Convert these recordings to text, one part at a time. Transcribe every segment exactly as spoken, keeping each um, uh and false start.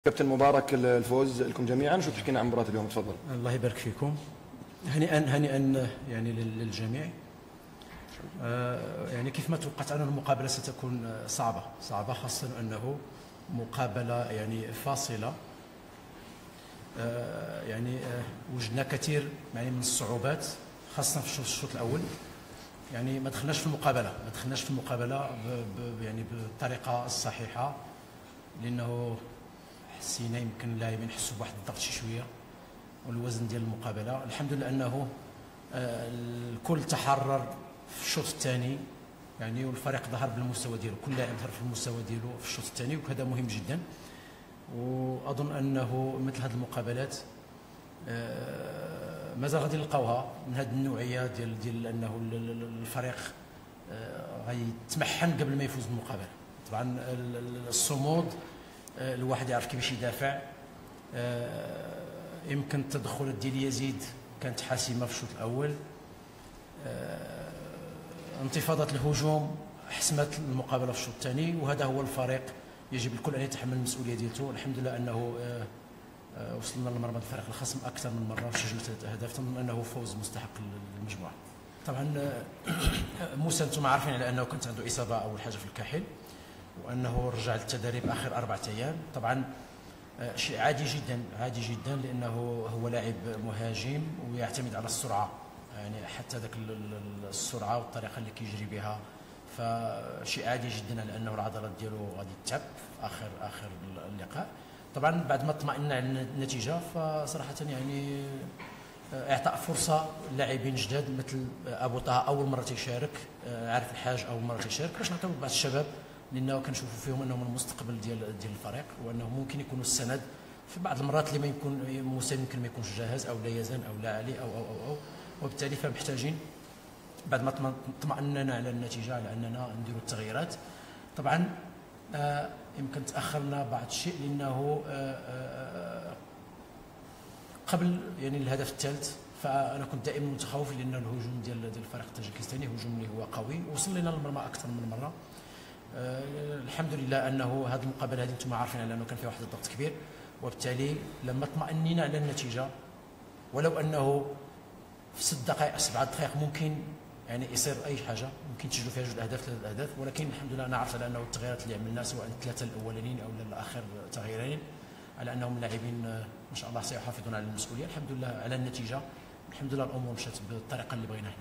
كابتن مبارك، الفوز لكم جميعا، شو تحكينا عن مباراة اليوم؟ تفضل. الله يبارك فيكم. هنيئا هنيئا يعني للجميع. آه يعني كيف ما توقعت أن المقابلة ستكون صعبة صعبة خاصة أنه مقابلة يعني فاصلة. آه يعني آه وجدنا كثير يعني من الصعوبات خاصة في الشوط الأول. يعني ما دخلناش في المقابلة ما دخلناش في المقابلة ب ب يعني بالطريقة الصحيحة، لأنه حسينا يمكن اللاعبين يحسوا بواحد الضغط شي شويه والوزن ديال المقابله. الحمد لله انه الكل تحرر في الشوط الثاني يعني، والفريق ظهر بالمستوى ديالو، كل لاعب ظهر في المستوى ديالو في الشوط الثاني، وهذا مهم جدا. واظن انه مثل هذه المقابلات مازال غادي نلقاوها من هذه النوعيه ديال ديال انه الفريق غيتمحن قبل ما يفوز بالمقابله. طبعا الصمود، الواحد يعرف كيفاش يدافع. يمكن التدخلات ديال يزيد كانت حاسمه في الشوط الاول. انتفاضات الهجوم حسمت المقابله في الشوط الثاني، وهذا هو الفريق يجب الكل ان يتحمل المسؤوليه ديالته. الحمد لله انه وصلنا لمرمى الفريق الخصم اكثر من مره وسجلنا ثلاث اهداف. تظن انه فوز مستحق للمجموعه. طبعا موسى انتم عارفين على انه كانت عنده اصابه اول حاجه في الكاحل، وانه رجع للتدريب اخر اربعه ايام. طبعا شيء عادي جدا عادي جدا لانه هو لاعب مهاجم ويعتمد على السرعه، يعني حتى ذاك السرعه والطريقه اللي كيجري بها، فشيء عادي جدا على انه العضلات ديالو غادي تتعب في اخر اخر اللقاء. طبعا بعد ما اطمئنا على النتيجه فصراحه يعني اعطاء فرصه لاعبين جداد مثل ابو طه اول مره تيشارك، عارف الحاج اول مره تيشارك، باش نعطيو بعض الشباب لانه كنشوفوا فيهم انهم المستقبل ديال ديال الفريق، وانهم ممكن يكونوا السند في بعض المرات اللي ما يكون موسى يمكن ما يكونش جاهز، او لا يزن او لا علي او او او, أو. وبالتالي فمحتاجين بعد ما اطمئننا على النتيجه على اننا نديروا التغييرات. طبعا آه يمكن تاخرنا بعض الشيء لانه آه آه قبل يعني الهدف الثالث، فانا كنت دائما متخوف لان الهجوم ديال ديال الفريق التاجيكستاني هجوم اللي هو قوي، وصل لنا للمرمى اكثر من مره. أه الحمد لله انه هذه المقابله هذه انتم عارفين على انه كان فيها واحد الضغط كبير، وبالتالي لما اطمئنينا على النتيجه ولو انه في ست دقائق سبع دقائق ممكن يعني يصير اي حاجه، ممكن تسجلوا فيها جوج اهداف ثلاث اهداف، ولكن الحمد لله انا عرفت على انه التغييرات اللي عملنا سواء الثلاثه الاولانيين او الاخر تغييرين على انهم لاعبين ما شاء الله سيحافظون على المسؤوليه. الحمد لله على النتيجه، الحمد لله الامور مشات بالطريقه اللي بغيناها.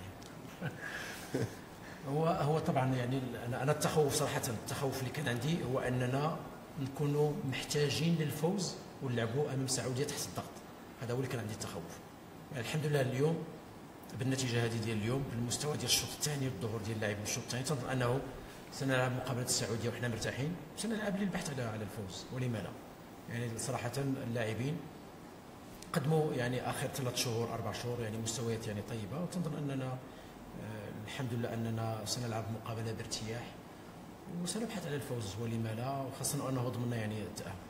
هو هو طبعا يعني انا انا التخوف صراحه، التخوف اللي كان عندي هو اننا نكونوا محتاجين للفوز ونلعبوا امام السعوديه تحت الضغط. هذا هو اللي كان عندي التخوف. يعني الحمد لله اليوم بالنتيجه هذه ديال اليوم بالمستوى ديال الشوط الثاني والظهور ديال اللاعبين الشوط الثاني، تظن انه سنلعب مقابله السعوديه وحنا مرتاحين، سنلعب للبحث على على الفوز ولما لا. يعني صراحه اللاعبين قدموا يعني اخر ثلاث شهور اربع شهور يعني مستويات يعني طيبه، وتظن اننا الحمد لله اننا سنلعب مقابله بارتياح وسنبحث على الفوز ولما لا، وخاصه انه ضمننا يعني التاهل.